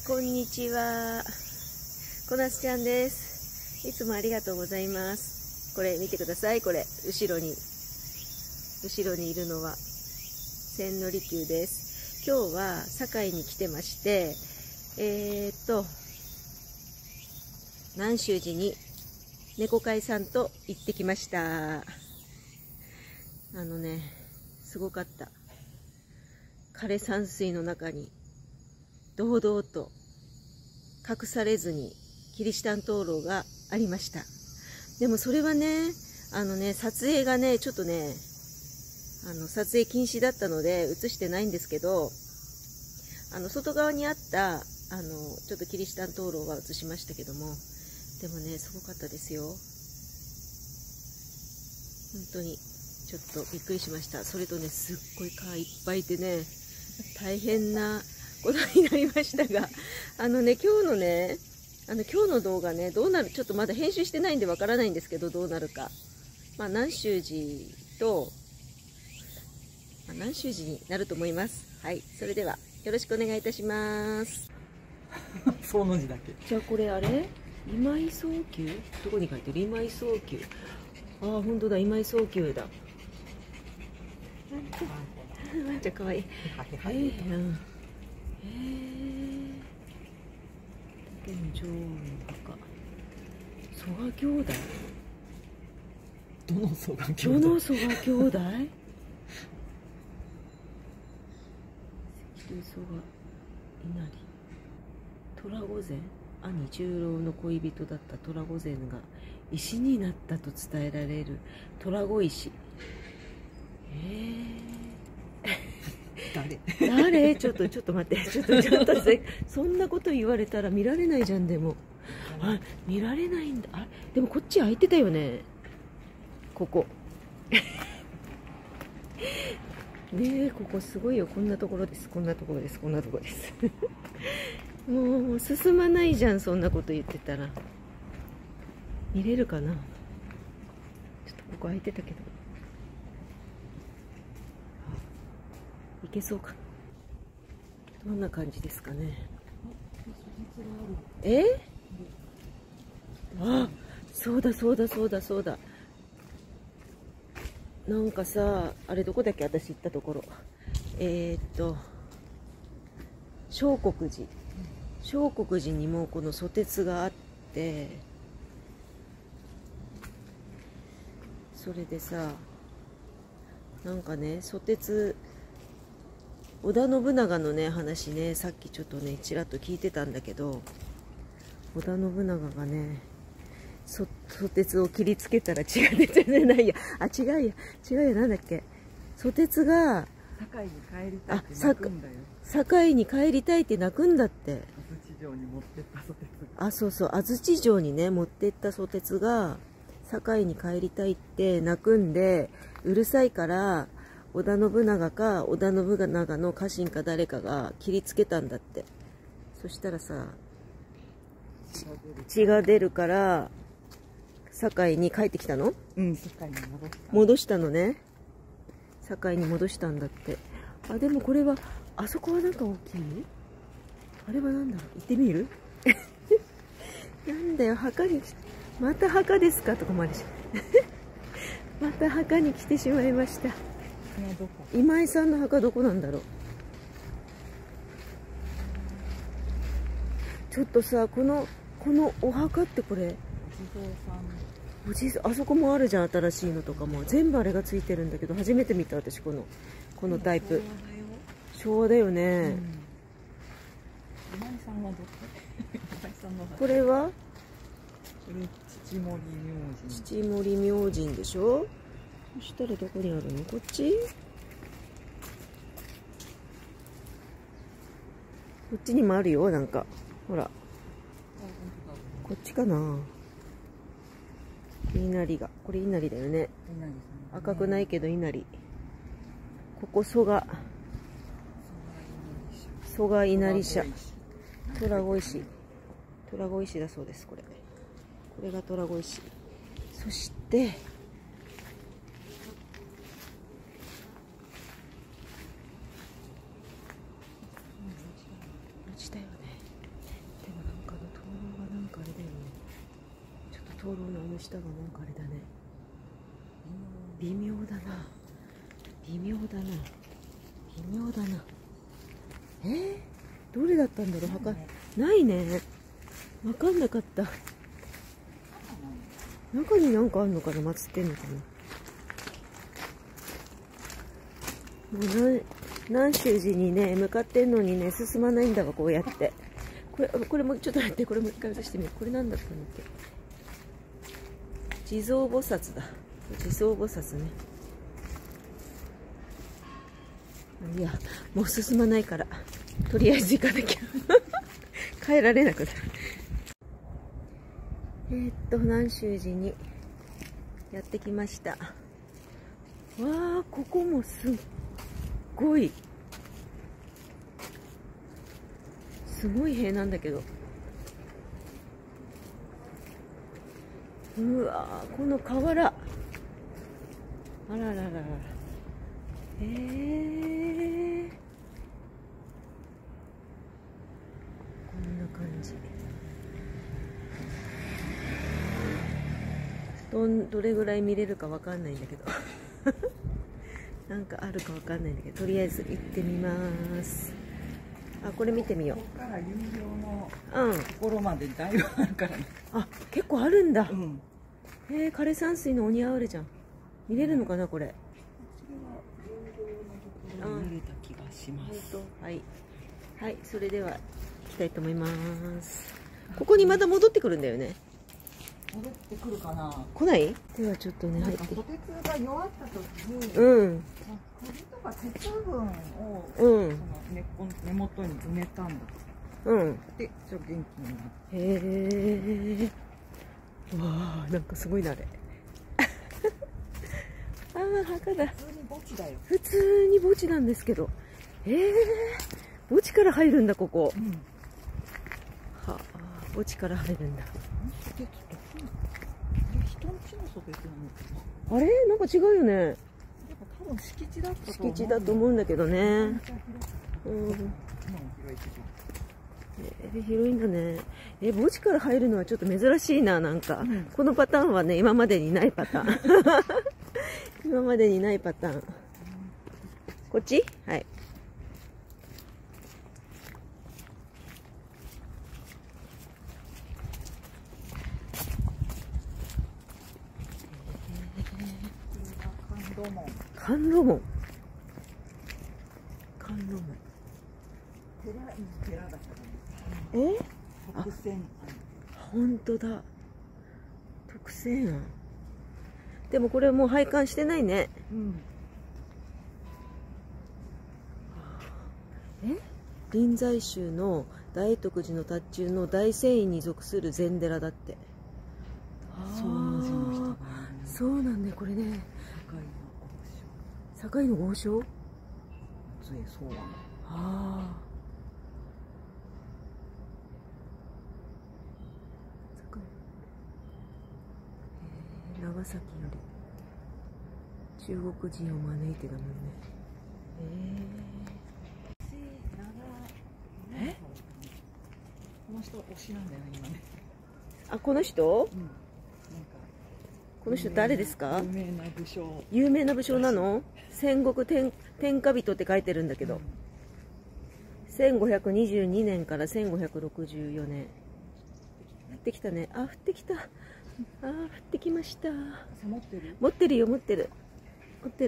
こんにちは。こなつちゃんです。いつもありがとうございます。これ見てください。これ後ろにいるのは千利休です。今日は堺に来てまして、南宗寺に猫飼いさんと行ってきました。すごかった。枯山水の中に堂々と隠されずにキリシタン灯籠がありました。でもそれはね、撮影がね、ちょっとね、撮影禁止だったので映してないんですけど、外側にあった、ちょっとキリシタン灯籠は映しましたけども、でもね、すごかったですよ。本当に、ちょっとびっくりしました。それとね、すっごい蚊いっぱいいてね、大変なことになりましたが、今日の動画ね、どうなる、ちょっとまだ編集してないんでわからないんですけど、どうなるか。南宗寺と、南宗寺になると思います。はい、それではよろしくお願いいたします。 その字だけ。 じゃあこれあれ？今井宗久？どこに書いてる？今井宗久。ああ、本当だ、今井宗久だ。ワンちゃんかわいい。竹の女王の墓。曽我兄弟？ どの曽我兄弟？ どの曽我兄弟？関戸曽我稲荷。虎御前。兄十郎の恋人だった虎御前が石になったと伝えられる虎御石。誰？ちょっと待って、ちょっとそんなこと言われたら見られないじゃん。でも見られないんだ。でもこっち開いてたよね、ここ。ねえ、ここすごいよ。こんなところです。もう進まないじゃん、そんなこと言ってたら。見れるかな。ちょっとここ開いてたけど、いけそうかな。どんな感じですかね。そうだ。なんかさ、あれどこだっけ、私行ったところ。聖国寺にもこの蘇鉄があって、それでさ、なんかね、蘇鉄、織田信長のね、話ね、さっきちょっとね、ちらっと聞いてたんだけど、織田信長がね、蘇鉄を切りつけたら血が出てないや。違うや、なんだっけ。蘇鉄が、 堺に帰りたいって泣くんだよ。 堺に帰りたいって泣くんだって。 安土城に持ってった蘇鉄が。そう、安土城にね、持ってった蘇鉄が、堺に帰りたいって泣くんで、うるさいから、織田信長か織田信長の家臣か誰かが切りつけたんだって。そしたらさ、血が出るから堺に帰ってきたの？ 堺に戻したのね。堺に戻したんだって。でもこれは、あそこはなんか大きい？あれはなんだろう、行ってみる？なんだよ、墓にまた墓ですかとかもあるし。また墓に来てしまいました。今井さんの墓どこなんだろう。ちょっとさ、このお墓ってこれ、あそこもあるじゃん、新しいのとかも。全部あれがついてるんだけど、初めて見た私、このタイプ。昭和だよね。 今井さんはどこ？ これは父森明神。 父森明神でしょ。そしたらどこにあるの？こっち？こっちにもあるよ、なんか。ほら。こっちかな。稲荷が。これ稲荷だよね。赤くないけど稲荷。ここ蘇我稲荷社。虎子石だそうです、これ。これが虎子石。そして、ちだよね。 灯籠のあの下がなんかあれだね。微妙だな。微妙だな。微妙だな。どれだったんだろう。ないね。わかんなかった。中になんかあんのかな、祀ってんのかな。もう南宗寺にね、向かってんのにね、進まないんだわ、こうやって。これも、ちょっと待って、これもう一回映してみる。これなんだったんだっけ。地蔵菩薩だ。地蔵菩薩ね。いや、もう進まないから、とりあえず行かなきゃ。帰られなくなる。南宗寺にやってきました。わあ、ここもすっごい。すごい塀なんだけど。うわー、この瓦。あららららら。こんな感じ。どれぐらい見れるかわかんないんだけど。なんかあるかわかんないんだけど、とりあえず行ってみます。あ、これ見てみよう。 ここから有料のところまでだいぶあるからね。 あ、結構あるんだ。 うん。 枯山水の鬼あうれじゃん。見れるのかな、これ。 これは有料のところに見れた気がします。 はい。はい、それでは行きたいと思います。ここにまた戻ってくるんだよね。 戻ってくるかな。 来ない？ではちょっとね、 なん入って。 か虎鉄が弱った時に、釘とか鉄分をその根元に埋めたんだ。で、ちょっと元気になって。 へえ。わあ、なんかすごいなあれ。ああ、墓だ。 普通に墓地だよ。 普通に墓地なんですけど。墓地から入るんだ、ここ。はあ、墓地から入るんだ。 人んちのソベツなのかな。あれ、なんか違うよね。 やっぱ多分敷地だったと思う。 敷地だと思うんだけどね。広いんだね。墓地から入るのはちょっと珍しいな、なんか。このパターンはね、今までにないパターン。今までにないパターン。こっち？はい。甘露門。甘露門。 特選案。 本当だ。特選案。でもこれもう拝観してないね。臨済宗の大徳寺の塔頭の大聖院に属する禅寺だって。そうなんだよ、これね。堺の豪商。 そうなの。 長崎より中国人を招いてだもんね。 この人推しなんだよね、今ね。 あ、この人？この人誰ですか？ 有名な武将。 有名な武将なの？戦国天下人って書いてるんだけど。1522年から1564年。降ってきたね。あ、降ってきた。あ、降ってきました。 持ってる？ 持ってるよ、持ってる。持ってる。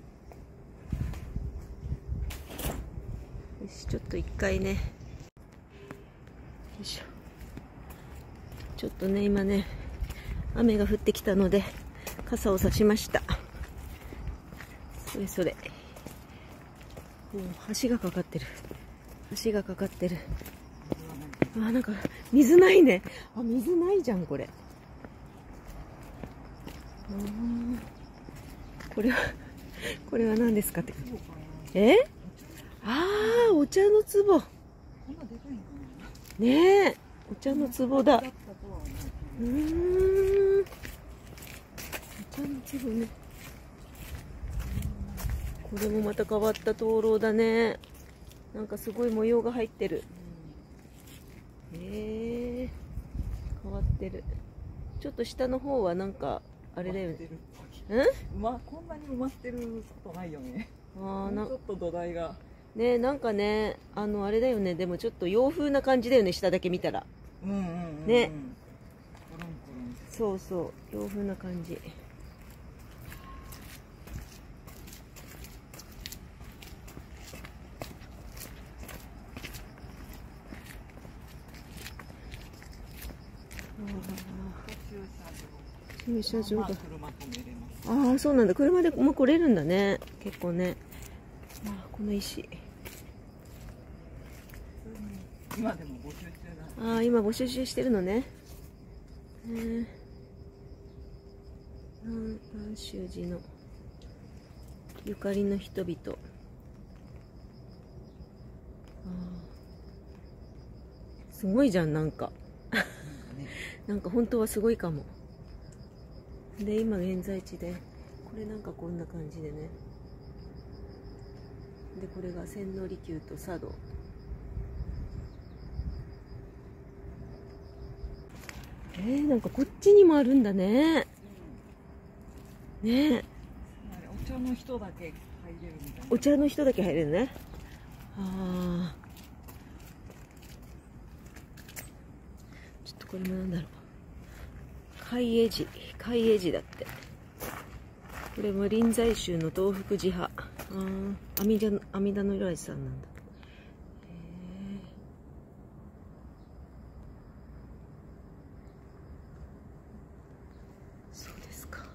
よし、ちょっと一回ね。よいしょ。ちょっとね、今ね、雨が降ってきたので、傘を差しました。それそれ。もう橋がかかってる。橋がかかってる。あ、なんか、水ないね。あ、水ないじゃん、これ。これは何ですかって。ああ、お茶の壺。ねえ、お茶の壺だ。お茶の壺ね。これもまた変わった灯籠だね。なんかすごい模様が入ってる。変わってる。 ちょっと下の方はなんかあれだよね。 こんなに埋まってることないよね。もうちょっと土台がね、なんかね、あれだよね。でもちょっと洋風な感じだよね、下だけ見たら。ね。そうそう、洋風な感じ。駐車場が。ああ、そうなんだ。車でも来れるんだね。結構ね。この石。 今でも募集中だ。 ああ、今募集してるのね。南宗寺のゆかりの人々。すごいじゃん、なんか。なんか本当はすごいかも。で、今現在地で、これなんかこんな感じでね。で、これが千利休と茶道。なんかこっちにもあるんだね。ね。 お茶の人だけ入れるみたいな。 お茶の人だけ入れるね。ああ。ちょっとこれもなんだろう。海江寺だって。これも臨済宗の東福寺派。阿弥陀如来さんなんだ。そうですか。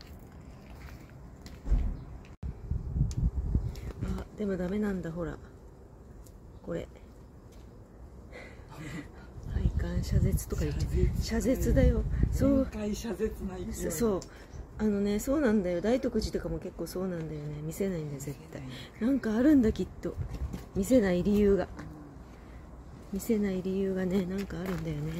でもダメなんだ、ほら。これ。配管遮絶とか言って。遮絶だよ。そう。そう。そうなんだよ。大徳寺とかも結構そうなんだよね。見せないんだよ、絶対。なんかあるんだ、きっと。見せない理由が。見せない理由がね、なんかあるんだよね。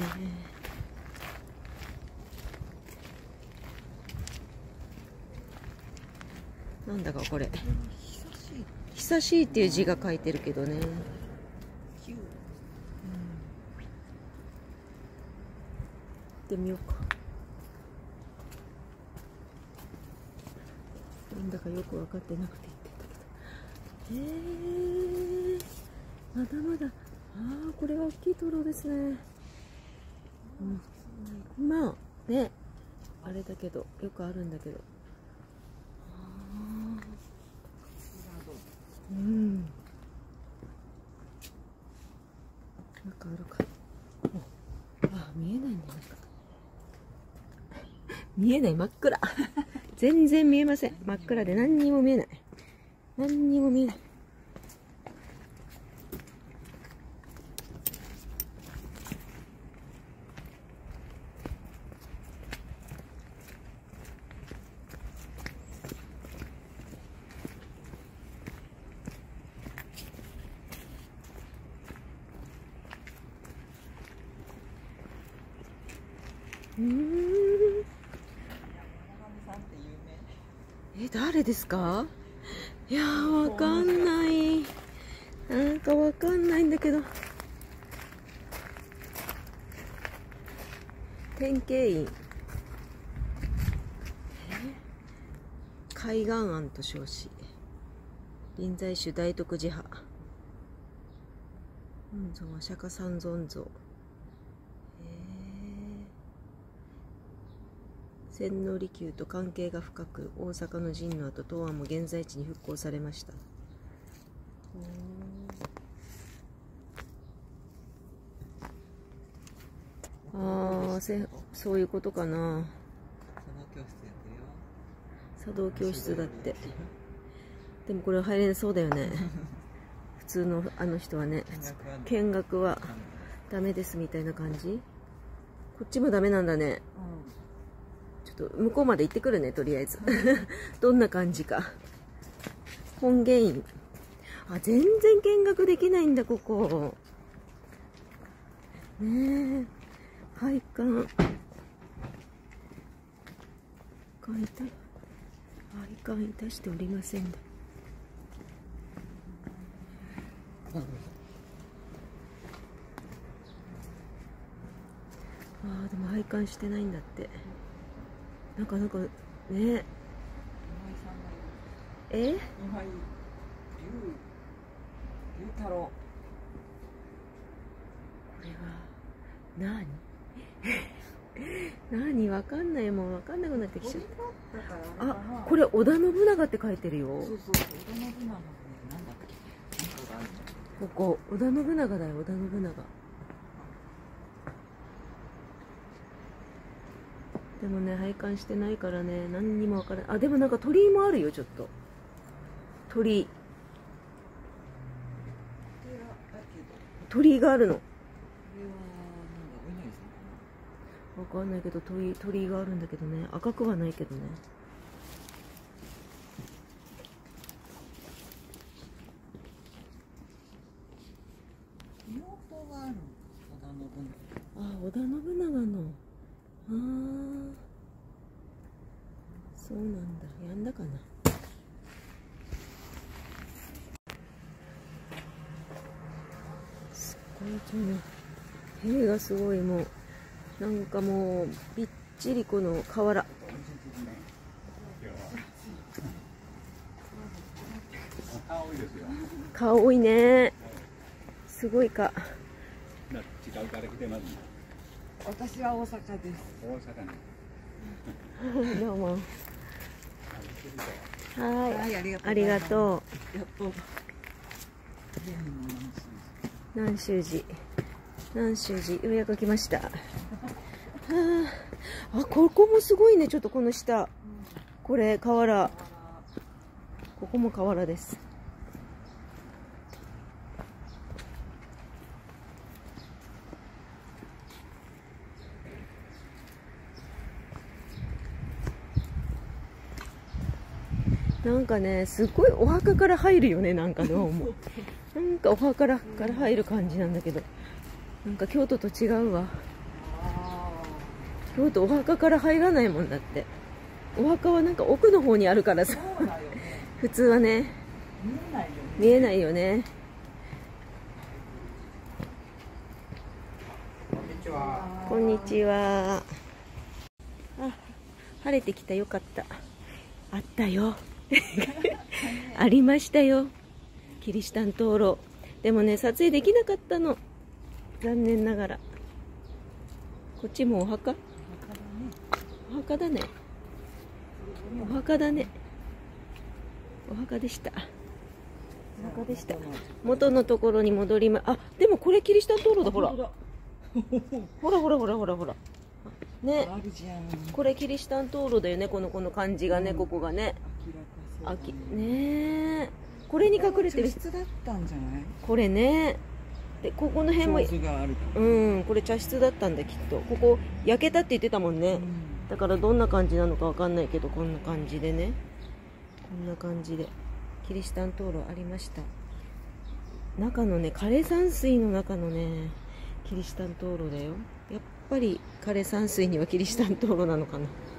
なんだかこれ。久しいっていう字が書いてるけどね。行ってみようか。なんだかよく分かってなくて言ってたけど。まだまだ。これは大きい灯籠ですね。まあね、あれだけど、よくあるんだけど。なんかあるか。見えないんだ。見えない、真っ暗。全然見えません。真っ暗で何にも見えない。何にも見えない。誰ですか？いやー、わかんない。なんかわかんないんだけど。天慶院。海岸庵と称し。臨済宗大徳寺派。本尊は釈迦三尊像。千利休と関係が深く、大阪の陣の後、東庵も現在地に復興されました。そういうことかな。茶道教室だって。でもこれは入れそうだよね。普通の人はね、見学はダメですみたいな感じ。こっちもダメなんだね。ちょっと向こうまで行ってくるね、とりあえず。どんな感じか。本源院。全然見学できないんだ、ここ。ねえ。配管。配管いたしておりませんだ。 ああ、でも拝観してないんだって。なんかね。今井龍太郎。これは何わかんない、もうわかんなくなってきちゃった。あ、これ織田信長って書いてるよ。そう織田信長。なんだっけ。ここ織田信長だよ、織田信長。でもね、拝観してないからね、何にもわからない。あ、でもなんか鳥居もあるよ、ちょっと。鳥居があるの。わかんないけど、鳥居があるんだけどね、赤くはないけどね。 妹がある。 織田信長の。ああ、そうなんだ。やんだかな。すごいこの塀がすごい、もうなんかもうびっちりこの瓦。顔多いね。すごいか。 違うから来てます。 私は大阪です。 大阪ね。 どうも。はい、ありがとう。 やっと。 南宗寺、ようやく来ました。あ、ここもすごいね。ちょっとこの下、これ瓦。ここも瓦です。なんかね、すごいお墓から入るよね。なんかどうもなんかお墓から入る感じなんだけど、なんか京都と違うわ。京都お墓から入らないもんだって。お墓はなんか奥の方にあるからさ普通はね、見えないよね。こんにちは。あ、晴れてきた。よかった。あったよありましたよ、キリシタン灯籠。でもね、撮影できなかったの、残念ながら。こっちもお墓、お墓だね、お墓だね、お墓でした、お墓でした。元のところに戻りま。あ、でもこれキリシタン灯籠だ。ほらほらね、これキリシタン灯籠だよね。この感じがね、ここがね、ね、これに隠れてる。 茶室だったんじゃない？ これね。で、ここの辺も、これ茶室だったんだ、きっと。ここ焼けたって言ってたもんね。だからどんな感じなのかわかんないけど、こんな感じでね、こんな感じでキリシタン灯籠ありました。中のね、枯山水の中のね、キリシタン灯籠だよ。やっぱり枯山水にはキリシタン灯籠なのかな。